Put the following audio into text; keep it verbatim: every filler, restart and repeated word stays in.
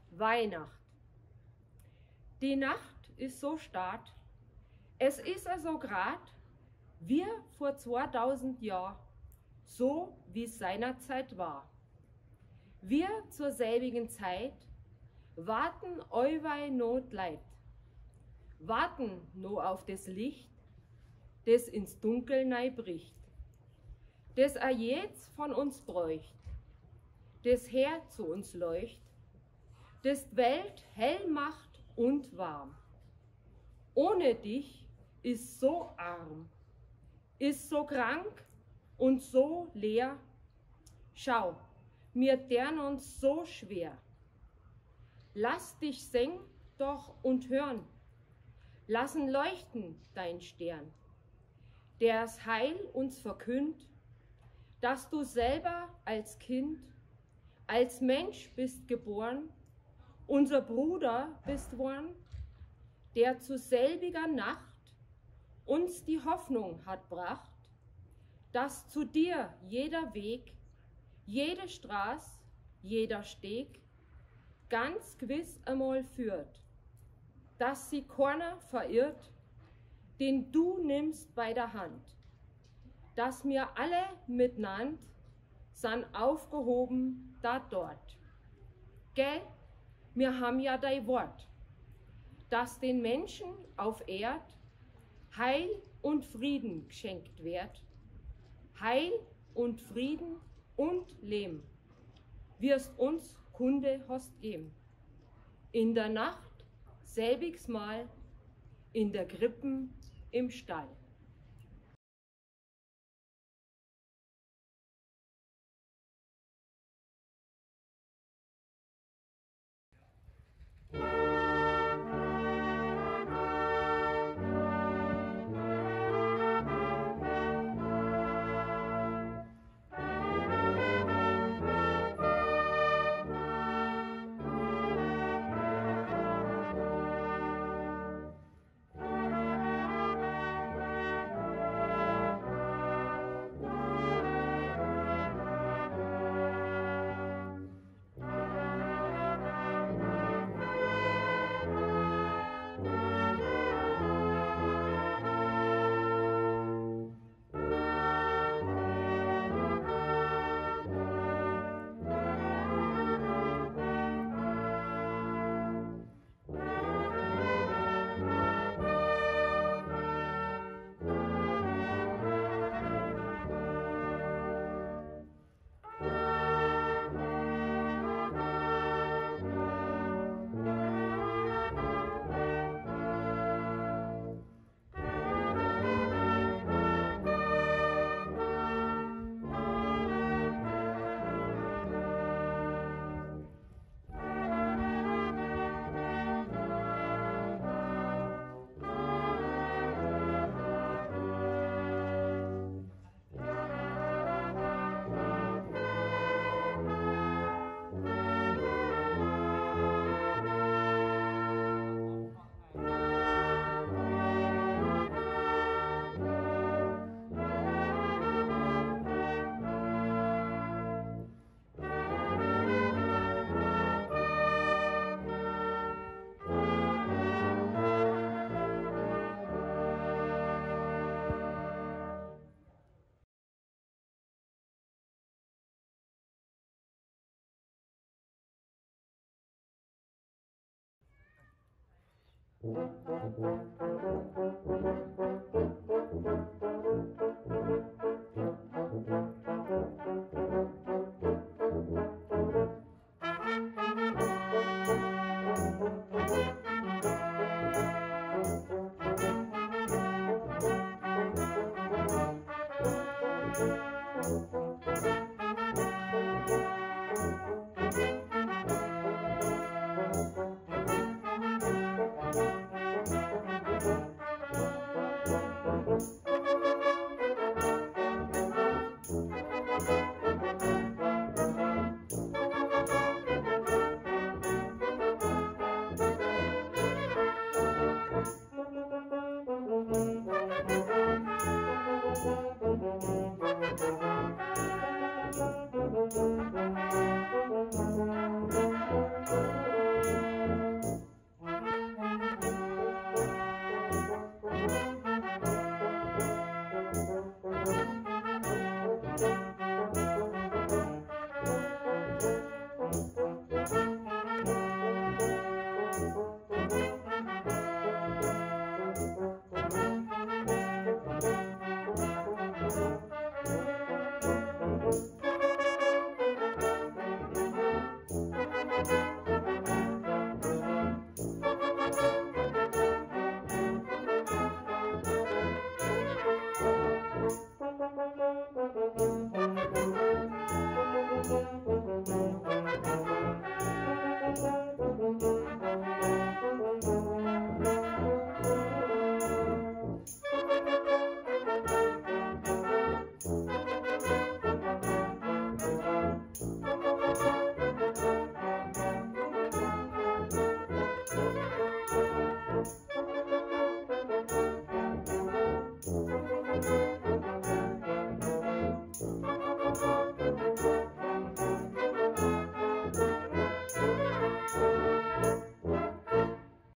Weihnacht. Die Nacht ist so stark, es ist also grad wie vor zweitausend Jahren, so wie es seinerzeit war. Wir zur selbigen Zeit warten euwei not leid, warten no auf das Licht, das ins Dunkel nei bricht, das a jetzt von uns bräucht, das her zu uns leucht, das Welt hell macht und warm. Ohne dich ist so arm, ist so krank und so leer. Schau, mir dern uns so schwer. Lass dich singen doch und hören, lassen leuchten dein Stern, der's Heil uns verkündt, dass du selber als Kind, als Mensch bist geboren, unser Bruder bist worden, der zu selbiger Nacht uns die Hoffnung hat bracht, dass zu dir jeder Weg, jede Straß, jeder Steg ganz gewiss einmal führt, dass sie keiner verirrt, den du nimmst bei der Hand, dass mir alle miteinander san aufgehoben da dort. Gell, wir haben ja dein Wort, dass den Menschen auf Erd Heil und Frieden geschenkt wird, Heil und Frieden und Leben, wirst uns Kunde hast geben. In der Nacht selbigs Mal, in der Krippen im Stall. Musik